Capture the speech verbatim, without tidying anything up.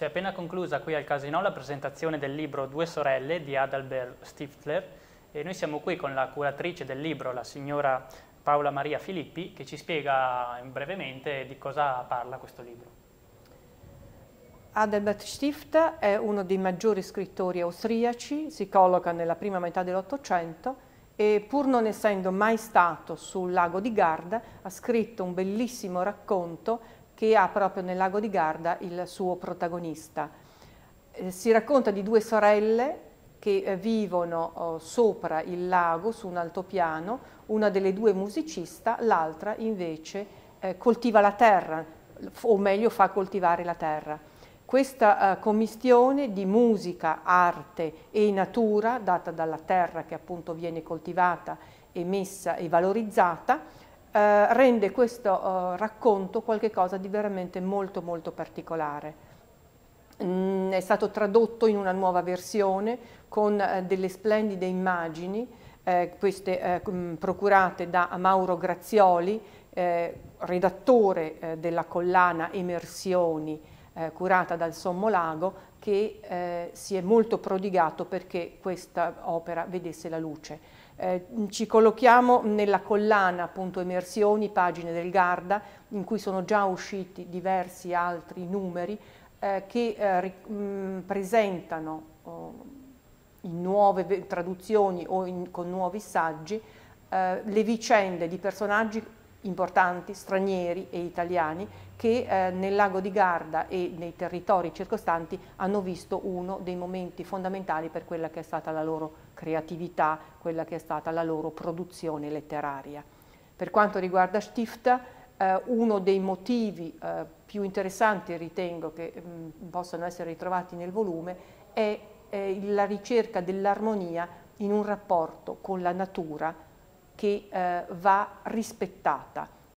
Si è appena conclusa qui al Casino la presentazione del libro Due sorelle di Adalbert Stiftler e noi siamo qui con la curatrice del libro, la signora Paola Maria Filippi, che ci spiega brevemente di cosa parla questo libro. Adalbert Stifter è uno dei maggiori scrittori austriaci, si colloca nella prima metà dell'Ottocento e pur non essendo mai stato sul lago di Garda ha scritto un bellissimo racconto che ha proprio nel lago di Garda il suo protagonista. Eh, si racconta di due sorelle che eh, vivono oh, sopra il lago su un altopiano, una delle due musicista, l'altra invece eh, coltiva la terra, o meglio fa coltivare la terra. Questa uh, commistione di musica, arte e natura, data dalla terra che appunto viene coltivata e messa e valorizzata, uh, rende questo uh, racconto qualcosa di veramente molto molto particolare. Mm, è stato tradotto in una nuova versione con uh, delle splendide immagini, eh, queste uh, procurate da Mauro Grazioli, eh, redattore eh, della collana Emersioni, Eh, curata dal Sommo Lago, che eh, si è molto prodigato perché questa opera vedesse la luce. Eh, ci collochiamo nella collana appunto Emersioni, pagine del Garda, in cui sono già usciti diversi altri numeri eh, che eh, mh, presentano oh, in nuove traduzioni o in, con nuovi saggi eh, le vicende di personaggi importanti, stranieri e italiani, che eh, nel lago di Garda e nei territori circostanti hanno visto uno dei momenti fondamentali per quella che è stata la loro creatività, quella che è stata la loro produzione letteraria. Per quanto riguarda Stifter, eh, uno dei motivi eh, più interessanti, ritengo, che mh, possano essere ritrovati nel volume è eh, la ricerca dell'armonia in un rapporto con la natura che eh, va rispettata.